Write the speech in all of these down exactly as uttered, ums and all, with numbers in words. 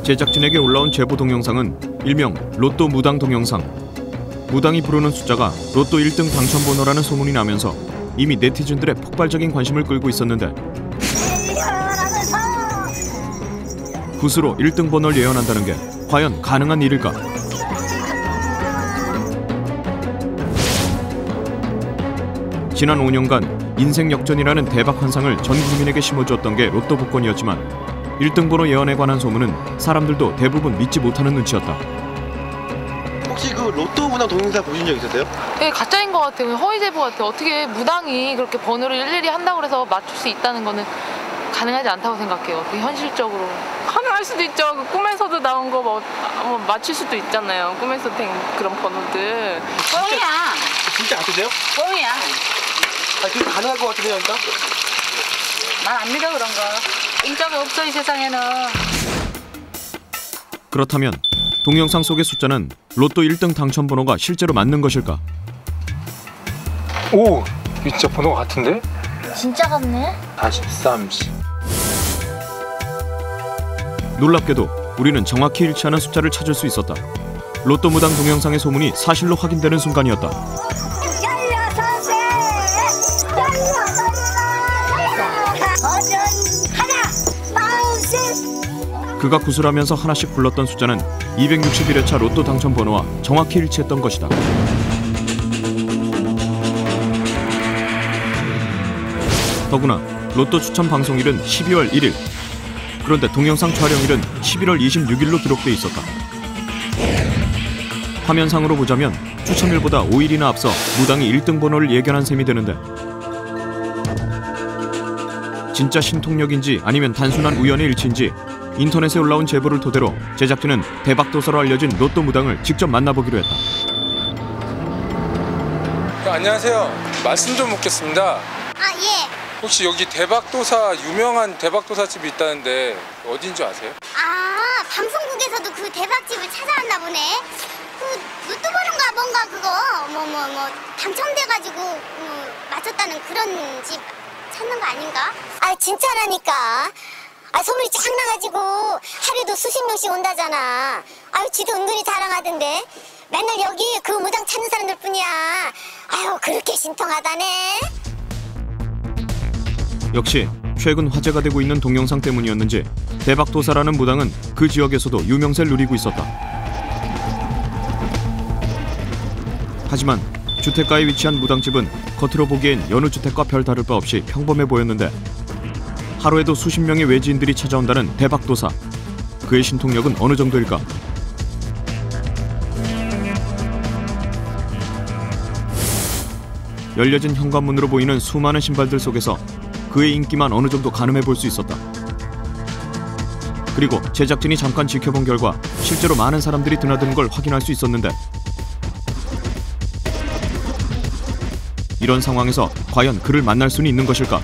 제작진에게 올라온 제보 동영상은 일명 로또 무당 동영상. 무당이 부르는 숫자가 로또 일 등 당첨 번호라는 소문이 나면서 이미 네티즌들의 폭발적인 관심을 끌고 있었는데 굿으로 일 등 번호를 예언한다는 게 과연 가능한 일일까? 지난 오 년간 인생 역전이라는 대박 환상을 전 국민에게 심어주었던 게 로또 복권이었지만 일 등 번호 예언에 관한 소문은 사람들도 대부분 믿지 못하는 눈치였다. 혹시 그 로또 무당 동영상 보신 적 있으세요? 네, 가짜인 것 같아요. 허위 제보 같아요. 어떻게 무당이 그렇게 번호를 일일이 한다고 해서 맞출 수 있다는 거는 가능하지 않다고 생각해요. 그 현실적으로. 가능할 수도 있죠. 그 꿈에서도 나온 거 뭐, 뭐 맞출 수도 있잖아요. 꿈에서 된 그런 번호들. 뻥이야. 진짜 안 쓰세요? 뻥이야. 아, 그게 가능할 것 같으세요, 그러니까? 난 안 믿어 그런 거. 인정이 없어 이 세상에는. 그렇다면 동영상 속의 숫자는 로또 일 등 당첨 번호가 실제로 맞는 것일까? 오! 이거 진짜 번호가 같은데? 진짜 같네? 사십삼 시. 놀랍게도 우리는 정확히 일치하는 숫자를 찾을 수 있었다. 로또 무당 동영상의 소문이 사실로 확인되는 순간이었다. 그가 구슬하면서 하나씩 불렀던 숫자는 이백육십일 회차 로또 당첨 번호와 정확히 일치했던 것이다. 더구나 로또 추첨 방송일은 십이월 일일. 그런데 동영상 촬영일은 십일월 이십육일로 기록돼 있었다. 화면상으로 보자면 추첨일보다 오 일이나 앞서 무당이 일 등 번호를 예견한 셈이 되는데 진짜 신통력인지 아니면 단순한 우연의 일치인지 인터넷에 올라온 제보를 토대로 제작진은 대박도사로 알려진 로또 무당을 직접 만나보기로 했다. 네, 안녕하세요. 말씀 좀 묻겠습니다. 아, 예. 혹시 여기 대박도사, 유명한 대박도사집이 있다는데 어딘지 아세요? 아, 방송국에서도 그 대박집을 찾아왔나 보네. 그 로또 버는가 뭔가 그거 뭐 뭐 뭐 당첨돼가지고 뭐 맞췄다는 그런 집 찾는 거 아닌가? 아, 진짜라니까. 아, 소문이 쫙 나가지고 하루에도 수십 명씩 온다잖아. 아유, 지도 은근히 자랑하던데. 맨날 여기 그 무당 찾는 사람들 뿐이야. 아유, 그렇게 신통하다네. 역시 최근 화제가 되고 있는 동영상 때문이었는지 대박도사라는 무당은 그 지역에서도 유명세를 누리고 있었다. 하지만 주택가에 위치한 무당집은 겉으로 보기엔 여느 주택과 별 다를 바 없이 평범해 보였는데 하루에도 수십 명의 외지인들이 찾아온다는 대박도사. 그의 신통력은 어느 정도일까? 열려진 현관문으로 보이는 수많은 신발들 속에서 그의 인기만 어느 정도 가늠해 볼 수 있었다. 그리고 제작진이 잠깐 지켜본 결과 실제로 많은 사람들이 드나드는 걸 확인할 수 있었는데 이런 상황에서 과연 그를 만날 수는 있는 것일까?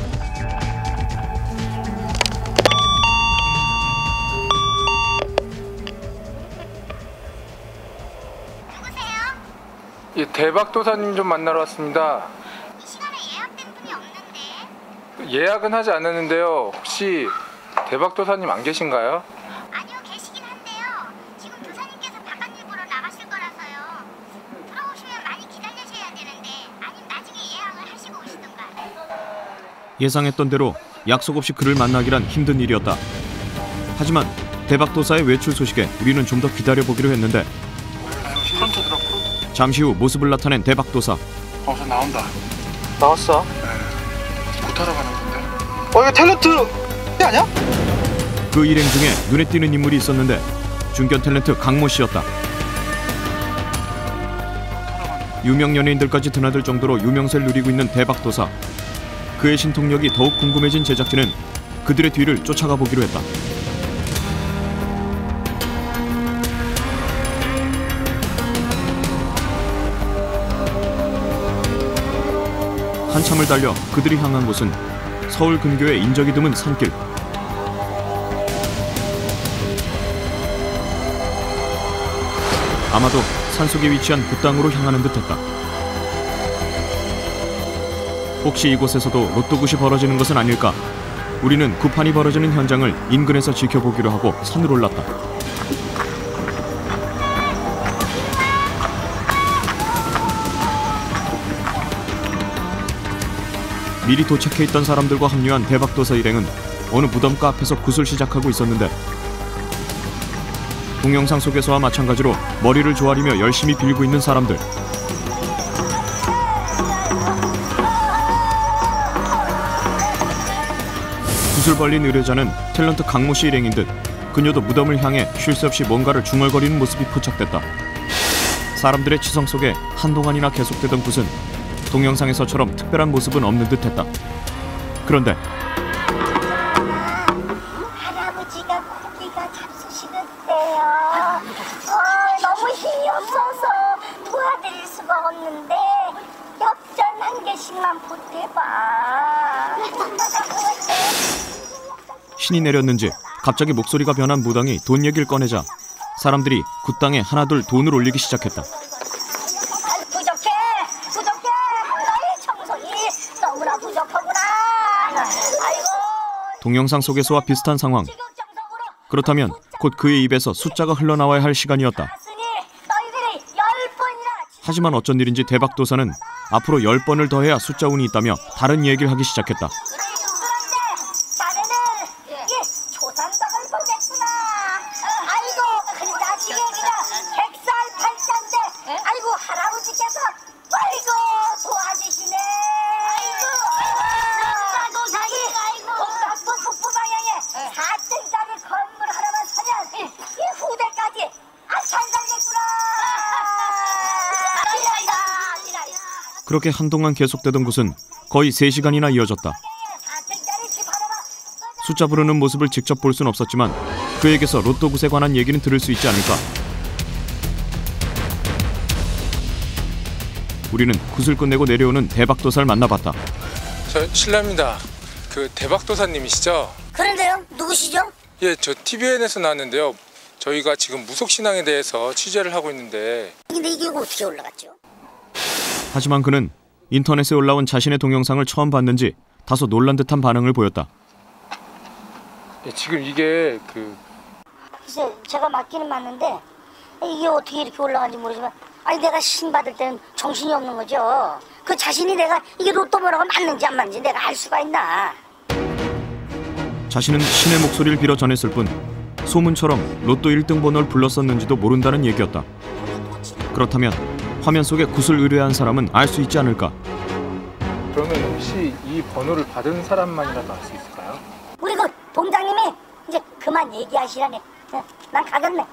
예, 대박도사님 좀 만나러 왔습니다. 이 시간에 예약된 분이 없는데. 예약은 하지 않았는데요. 혹시 대박도사님 안 계신가요? 아니요, 계시긴 한데요. 지금 도사님께서 바깥 일보러 나가실 거라서요. 들어오시면 많이 기다리셔야 되는데 아니면 나중에 예약을 하시고 오시던가. 예상했던 대로 약속 없이 그를 만나기란 힘든 일이었다. 하지만 대박도사의 외출 소식에 우리는 좀 더 기다려보기로 했는데 프론트 들어. 잠시 후 모습을 나타낸 대박도사. 어, 저 나온다. 나왔어? 네. 굿하러 가는 건데. 어, 이거 탤런트 아니야? 그 일행 중에 눈에 띄는 인물이 있었는데 중견 탤런트 강모 씨였다. 유명 연예인들까지 드나들 정도로 유명세를 누리고 있는 대박도사. 그의 신통력이 더욱 궁금해진 제작진은 그들의 뒤를 쫓아가 보기로 했다. 한참을 달려 그들이 향한 곳은 서울 근교의 인적이 드문 산길. 아마도 산속에 위치한 굿당으로 향하는 듯했다. 혹시 이곳에서도 로또굿이 벌어지는 것은 아닐까? 우리는 구판이 벌어지는 현장을 인근에서 지켜보기로 하고 산을 올랐다. 미리 도착해 있던 사람들과 합류한 대박도사 일행은 어느 무덤가 앞에서 굿을 시작하고 있었는데 동영상 속에서와 마찬가지로 머리를 조아리며 열심히 빌고 있는 사람들. 굿을 벌린 의뢰자는 탤런트 강모 씨 일행인 듯 그녀도 무덤을 향해 쉴 새 없이 뭔가를 중얼거리는 모습이 포착됐다. 사람들의 치성 속에 한동안이나 계속되던 굿은 동영상에서처럼 특별한 모습은 없는 듯했다. 그런데 할아버지가 고기가 잡수시는데요. 어, 너무 힘이 없어서 도와드릴 수가 없는데 엽전 한 개씩만 보태봐. 신이 내렸는지 갑자기 목소리가 변한 무당이 돈 얘기를 꺼내자 사람들이 굿당에 하나둘 돈을 올리기 시작했다. 부족해, 부족해. 너의 청소기 너무나 부족하구나. 아이고. 동영상 속에서와 비슷한 상황. 그렇다면 곧 그의 입에서 숫자가 흘러나와야 할 시간이었다. 하지만 어쩐 일인지 대박도사는 앞으로 열 번을 더해야 숫자 운이 있다며 다른 얘기를 하기 시작했다. 그렇게 한동안 계속되던 것은 거의 세 시간이나 이어졌다. 숫자 부르는 모습을 직접 볼 순 없었지만 그에게서 로또 굿에 관한 얘기는 들을 수 있지 않을까. 우리는 굿을 끝내고 내려오는 대박도사를 만나봤다. 저 실례합니다. 그 대박도사님이시죠? 그런데요? 누구시죠? 예, 저 티비엔에서 나왔는데요. 저희가 지금 무속신앙에 대해서 취재를 하고 있는데. 근데 이게 어떻게 올라갔죠? 하지만 그는 인터넷에 올라온 자신의 동영상을 처음 봤는지 다소 놀란 듯한 반응을 보였다. 예, 지금 이게 그 글쎄, 제가 맞기는 맞는데 이게 어떻게 이렇게 올라간지 모르지만 아니 내가 신 받을 때는 정신이 없는 거죠. 그 자신이 내가 이게 로또 번호가 맞는지 안 맞는지 내가 알 수가 있나. 자신은 신의 목소리를 빌어 전했을 뿐 소문처럼 로또 일 등 번호를 불렀었는지도 모른다는 얘기였다. 그렇다면 화면 속에 굿을 의뢰한 사람은 알 수 있지 않을까? 그러면 혹시 이 번호를 받은 사람만이라도 알 수 있을까요? 우리 그 동장님이 이제 그만 얘기하시라네. 난 가겠네.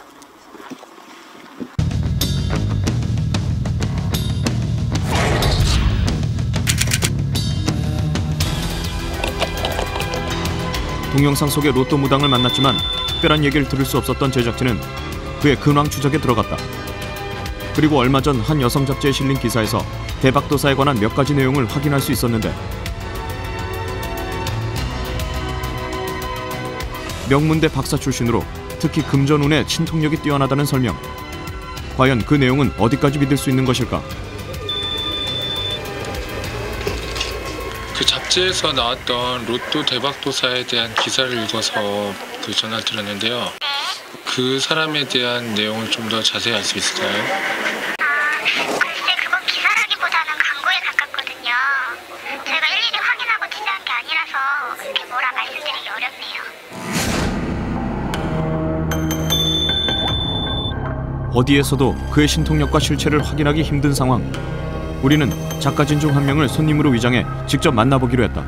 동영상 속의 로또 무당을 만났지만 특별한 얘기를 들을 수 없었던 제작진은 그의 근황 추적에 들어갔다. 그리고 얼마 전 한 여성 잡지에 실린 기사에서 대박도사에 관한 몇 가지 내용을 확인할 수 있었는데 명문대 박사 출신으로 특히 금전운에 친통력이 뛰어나다는 설명. 과연 그 내용은 어디까지 믿을 수 있는 것일까? 그 잡지에서 나왔던 로또 대박도사에 대한 기사를 읽어서 그 전화를 드렸는데요. 그 사람에 대한 내용을 좀 더 자세히 알 수 있을까요? 글쎄 그건 기사라기보다는 광고에 가깝거든요. 저희가 일일이 확인하고 취재한 게 아니라서 그렇게 뭐라 말씀드리기 어렵네요. 어디에서도 그의 신통력과 실체를 확인하기 힘든 상황. 우리는 작가진 중 한 명을 손님으로 위장해 직접 만나보기로 했다.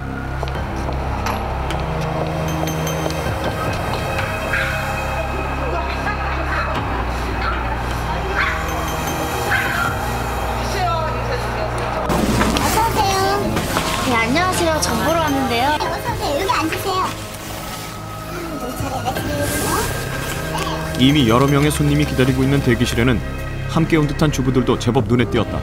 어서오세요. 네, 안녕하세요. 전 보러 왔는데요. 어서오세요. 여기 앉으세요. 내 차례가 지내거든요. 이미 여러 명의 손님이 기다리고 있는 대기실에는 함께 온 듯한 주부들도 제법 눈에 띄었다.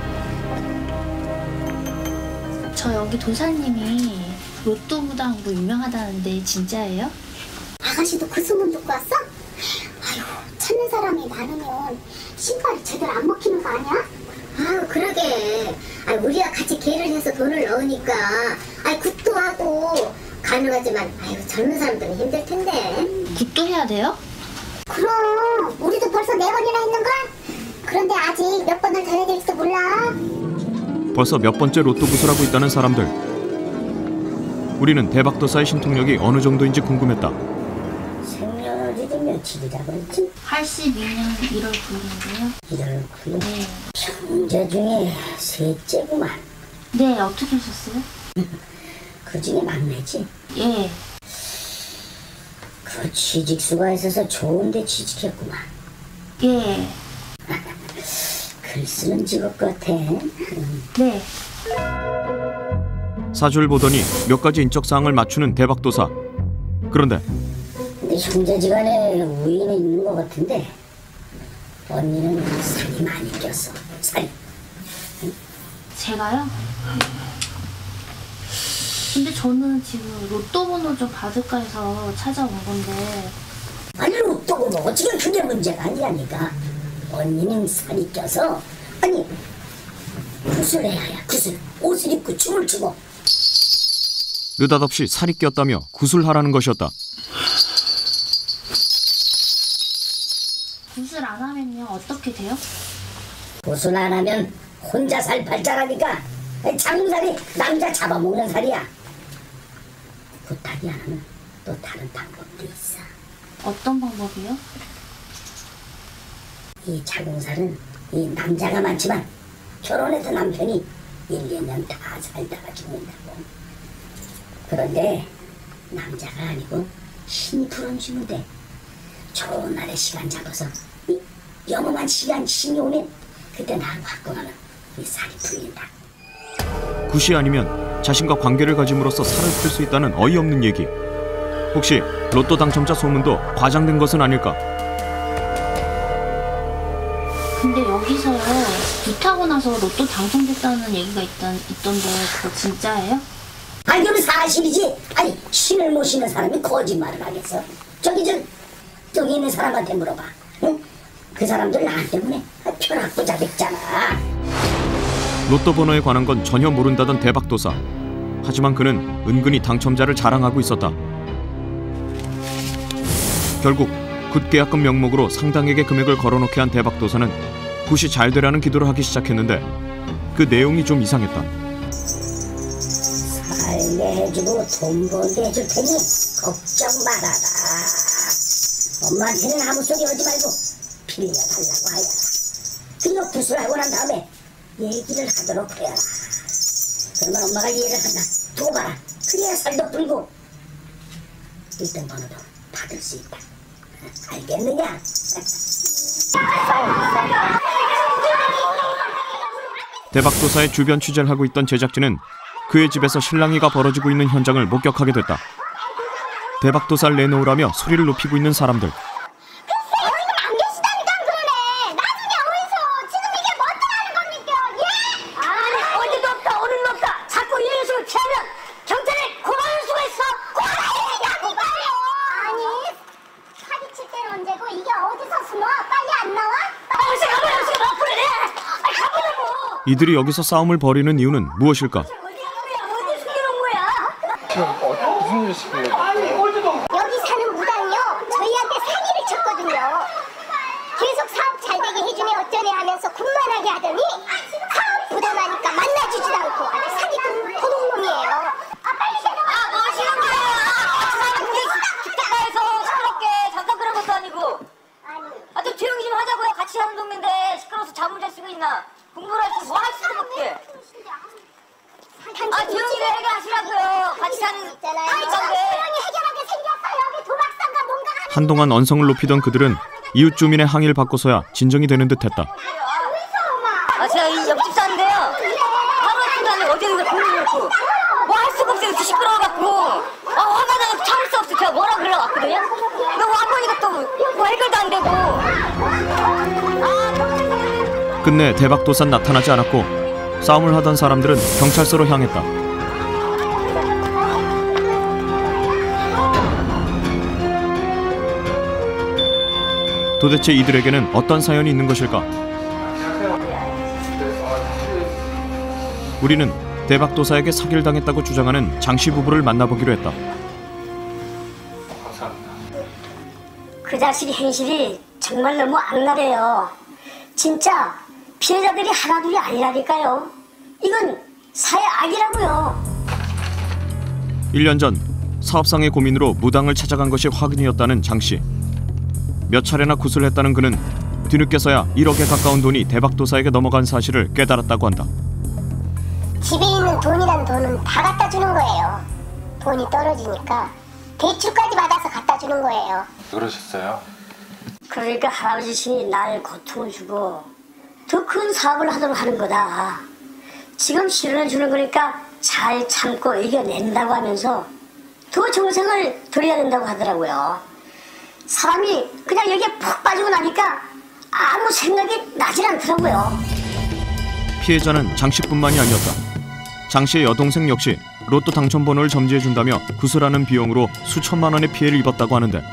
저 여기 도사님이 로또 무당 뭐 유명하다는데 진짜예요? 아가씨도 그 소문 듣고 왔어? 아유, 찾는 사람이 많으면 신발이 제대로 안 먹히는 거 아니야? 아유, 그러게. 아, 우리가 같이 개를 해서 돈을 넣으니까 아, 굿도 하고 가능하지만 아이고 젊은 사람들은 힘들 텐데. 굿도 해야 돼요? 그럼 우리도 벌써 네 번이나 했는걸? 그런데 아직 몇 번을 더 해야 될지도 몰라. 벌써 몇 번째 로또 구슬하고 있다는 사람들. 우리는 대박도사의 신통력이 어느 정도인지 궁금했다. 생년월일이 며칠이라고 그랬지? 팔십이 년 일월 구일인데요. 일월 구일. 네. 형제 중에 셋째구만. 네, 어떻게 하셨어요? 그 중에 막내지? 예. 그 취직수가 있어서 좋은데 취직했구만. 예. 글 쓰는 직업 같아. 네. 사주를 보더니 몇 가지 인적사항을 맞추는 대박도사. 그런데 근데 형제지간에 우연이 있는 것 같은데 언니는 살이 많이 꼈어. 살이. 제가요? 근데 저는 지금 로또 번호 좀 받을까 해서 찾아온 건데. 아니 로또고 뭐고 지금 그게 문제가 아니라니까. 언니는 살이 껴서 아니 구슬해야 해. 구슬. 옷을 입고 춤을 추고. 느닷없이 살이 꼈다며 구슬하라는 것이었다. 구슬 안 하면요 어떻게 돼요? 구슬 안 하면 혼자 살 발자라니까. 장살이 남자 잡아먹는 살이야. 부탁이 안 하면 또 다른 방법도 있어. 어떤 방법이요? 이 자궁살은 이 남자가 많지만 결혼해서 남편이 일, 이 년 다 살다가 죽는다고. 그런데 남자가 아니고 신이 풀어주면 돼. 좋은 날에 시간 잡아서 이 영험한 시간 신이 오면 그때 나하고 갖고 가면 이 살이 풀린다. 굿이 아니면 자신과 관계를 가짐으로써 살을 풀 수 있다는 어이없는 얘기. 혹시 로또 당첨자 소문도 과장된 것은 아닐까? 근데 여기서 굿하고 나서 로또 당첨됐다는 얘기가 있던, 있던데 그거 진짜예요? 아니 그럼 사실이지. 아니 신을 모시는 사람이 거짓말을 하겠어. 저기 저 저기 있는 사람한테 물어봐. 응? 그 사람들 나 때문에 펴놨고 자백잖아. 로또 번호에 관한 건 전혀 모른다던 대박도사. 하지만 그는 은근히 당첨자를 자랑하고 있었다. 결국 굿 계약금 명목으로 상당액의 금액을 걸어놓게 한 대박도사는 굿이 잘 되라는 기도를 하기 시작했는데 그 내용이 좀 이상했다. 살게 해주고 돈 벌게 해줄 테니 걱정 말아라. 엄마한테는 아무 소리 하지 말고 빌려달라고 하여라. 그리고 구슬하고 난 다음에 얘기를 하도록 해라. 그러면 엄마가 이해를 한다. 두고 봐라. 그래야 살도 불고 일 등 번호도 받을 수 있다. 알겠느냐? 대박도사의 주변 취재를 하고 있던 제작진은 그의 집에서 실랑이가 벌어지고 있는 현장을 목격하게 됐다. 대박도사를 내놓으라며 소리를 높이고 있는 사람들. 이들이 여기서 싸움을 벌이는 이유는 무엇일까? 지금 어, 무슨 일 시키려고? 여기 사는 무당이요 저희한테 사기를 쳤거든요. 계속 사업 잘 되게 해주면 어쩌네 하면서 군만하게 하더니 사업 부도나니까 만나주지도 않고 아주 사기 도둑놈이에요. 아 빨리 내려와. 아, 뭐 하시는 거예요? 주택가에서 시끄럽게 잠깐 그런 것도 아니고. 아, 좀 조용히 좀 하자고요. 같이 하는 동네인데 시끄러워서 잠을 잘 수가 있나? 공부를 할 수 뭐 할 수도 없게. 아, 조용히 해결하시라고요. 같이 사는 있잖아요. 아이 참 조용히 해결하게 생겼어. 여기 도박상가 뭔가 하는. 한동안 언성을 높이던 그들은 이웃 주민의 항의를 받고서야 진정이 되는 듯했다. 아, 제가 이 옆집 사는데요. 하루 아침도 안 되고 어디 있는 거 공부 놓고 뭐 할 수가 없어요. 이렇게 시끄러워갖고. 아, 화가 나서 참을 수 없어. 제가 뭐라 그러려고 왔거든요. 근데 와 보니까 또 뭐 해결도 안 되고. 아, 끝내 대박도사 나타나지 않았고 싸움을 하던 사람들은 경찰서로 향했다. 도대체 이들에게는 어떤 사연이 있는 것일까? 우리는 대박도사에게 사기를 당했다고 주장하는 장씨 부부를 만나보기로 했다. 그 자식의 행실이 정말 너무 악랄해요. 진짜 피해자들이 하나둘이 아니라니까요. 이건 사회 악이라고요. 일 년 전 사업상의 고민으로 무당을 찾아간 것이 화근이었다는 장씨. 몇 차례나 구슬을 했다는 그는 뒤늦게서야 일억에 가까운 돈이 대박도사에게 넘어간 사실을 깨달았다고 한다. 집에 있는 돈이란 돈은 다 갖다 주는 거예요. 돈이 떨어지니까 대출까지 받아서 갖다 주는 거예요. 그러셨어요? 그러니까 할아버지신이 날 고통을 주고 더 큰 사업을 하도록 하는 거다. 지금 실현해 주는 거니까 잘 참고 이겨낸다고 하면서 더 정성을 들여야 된다고 하더라고요. 사람이 그냥 여기에 푹 빠지고 나니까 아무 생각이 나질 않더라고요. 피해자는 장씨뿐만이 아니었다. 장씨의 여동생 역시 로또 당첨번호를 점지해준다며 구슬하는 비용으로 수천만 원의 피해를 입었다고 하는데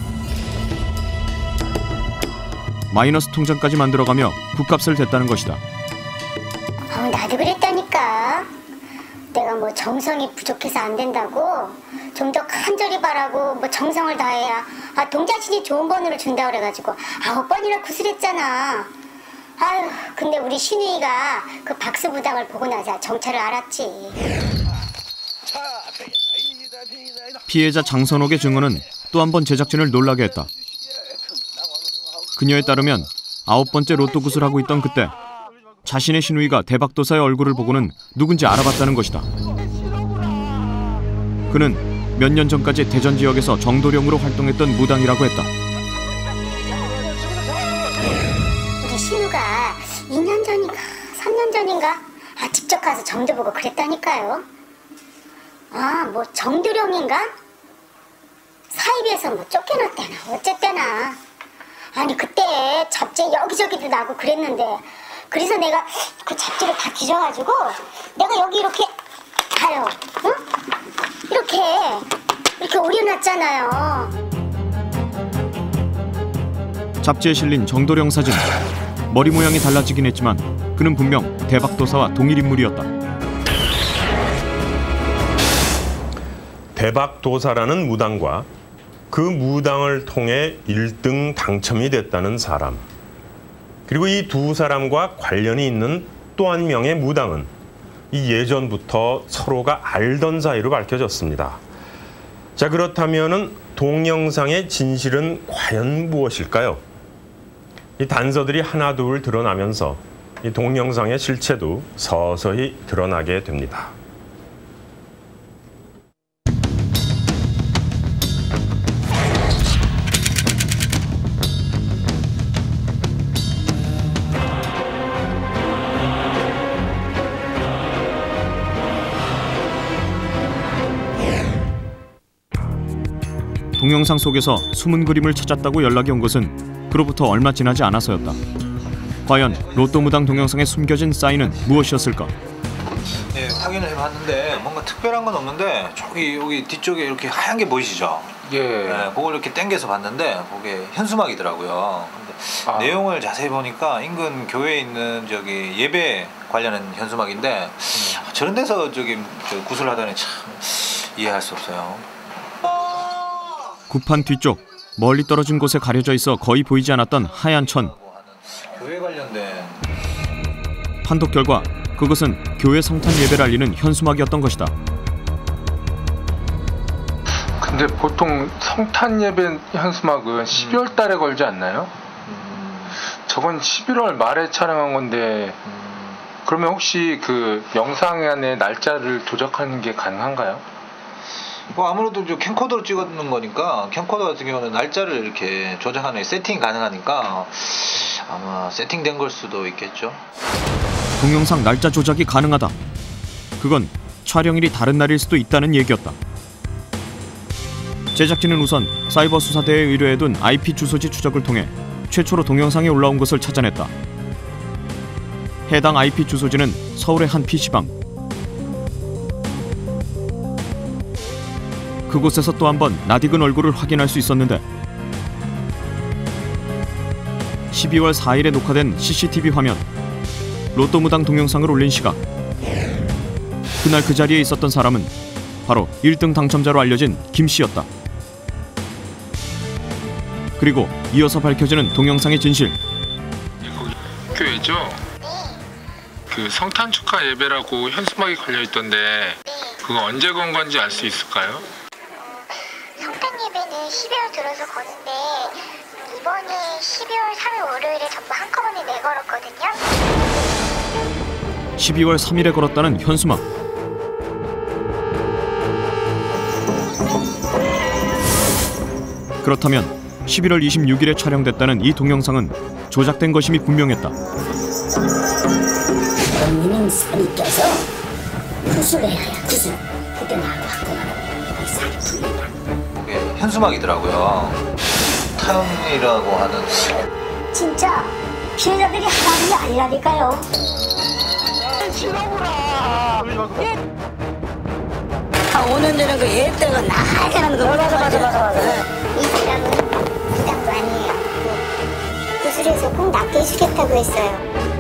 마이너스 통장까지 만들어가며 굿값을 댔다는 것이다. 어, 나도 그랬다니까. 내가 뭐 정성이 부족해서 안 된다고 좀 더 간절히 바라고 뭐 정성을 다해야 아, 동자신이 좋은 번호를 준다 그래가지고 아홉 번이나 구슬했잖아. 아유, 근데 우리 신우이가 그 박수부당을 보고 나자 정체를 알았지. 피해자 장선옥의 증언은 또 한 번 제작진을 놀라게 했다. 그녀에 따르면 아홉 번째 로또 구슬하고 있던 그때 자신의 신우이가 대박도사의 얼굴을 보고는 누군지 알아봤다는 것이다. 그는 몇 년 전까지 대전 지역에서 정도령으로 활동했던 무당이라고 했다. 우리 신우가 이 년 전인가 삼 년 전인가 아, 직접 가서 점도 보고 그랬다니까요. 아, 뭐 정도령인가? 사입에서 뭐 쫓겨났대나 어쨌대나. 아니 그때 잡지 여기저기도 나고 그랬는데 그래서 내가 그 잡지를 다 뒤져가지고 내가 여기 이렇게 봐요. 응? 이렇게 이렇게 오려놨잖아요. 잡지에 실린 정도령 사진. 머리 모양이 달라지긴 했지만 그는 분명 대박도사와 동일 인물이었다. 대박도사라는 무당과 그 무당을 통해 일 등 당첨이 됐다는 사람, 그리고 이 두 사람과 관련이 있는 또 한 명의 무당은 이 예전부터 서로가 알던 사이로 밝혀졌습니다. 자, 그렇다면은 동영상의 진실은 과연 무엇일까요? 이 단서들이 하나둘 드러나면서 이 동영상의 실체도 서서히 드러나게 됩니다. 동영상 속에서 숨은 그림을 찾았다고 연락이 온 것은 그로부터 얼마 지나지 않아서였다. 과연 로또 무당 동영상에 숨겨진 사인은 무엇이었을까? 예, 확인을 해봤는데 뭔가 특별한 건 없는데 저기 여기 뒤쪽에 이렇게 하얀 게 보이시죠? 예. 예, 그걸 이렇게 당겨서 봤는데 그게 현수막이더라고요. 근데 아. 내용을 자세히 보니까 인근 교회에 있는 저기 예배 관련한 현수막인데 음. 저런 데서 저기 저 구슬하다니 참 이해할 수 없어요. 구판 뒤쪽 멀리 떨어진 곳에 가려져 있어 거의 보이지 않았던 하얀 천. 교회 관련된 판독 결과 그것은 교회 성탄 예배를 알리는 현수막이었던 것이다. 근데 보통 성탄 예배 현수막은 십이월 달에 걸지 않나요? 음. 저건 십일월 말에 촬영한 건데 음. 그러면 혹시 그 영상 안에 날짜를 조작하는 게 가능한가요? 뭐 아무래도 저 캠코더로 찍었는 거니까 캠코더 같은 경우는 날짜를 이렇게 조작하는 세팅 가능하니까 아마 세팅된 걸 수도 있겠죠. 동영상 날짜 조작이 가능하다. 그건 촬영일이 다른 날일 수도 있다는 얘기였다. 제작진은 우선 사이버 수사대에 의뢰해둔 아이피 주소지 추적을 통해 최초로 동영상이 올라온 것을 찾아냈다. 해당 아이피 주소지는 서울의 한 피시방. 그곳에서 또 한 번 낯익은 얼굴을 확인할 수 있었는데 십이월 사일에 녹화된 씨씨티비 화면. 로또 무당 동영상을 올린 시각 그날 그 자리에 있었던 사람은 바로 일 등 당첨자로 알려진 김 씨였다. 그리고 이어서 밝혀지는 동영상의 진실. 교회죠? 그 성탄 축하 예배라고 현수막이 걸려 있던데 그거 언제 건 건지 알 수 있을까요? 성탄 예배는 십이월 들어서 거는데 이번에 십이월 삼일 월요일에 전부 한꺼번에 내걸었거든요. 십이월 삼일에 걸었다는 현수막. 그렇다면 십일월 이십육일에 촬영됐다는 이 동영상은 조작된 것임이 분명했다. 언니는 살이 껴서 구슬해야 해, 구슬. 그때 나하고 학교가면 살이 풀린다. 이게 현수막이더라고요. 타영이라고 하는. 진짜 피해자들이 하나둘이 아니라니까요. 한 오 년 전에 그 예때가 나게 하는 거. 맞아, 맞아, 맞아, 맞아. 이 사람은 부당도 아니에요. 구슬에서 꼭 낫게 해주겠다고 했어요.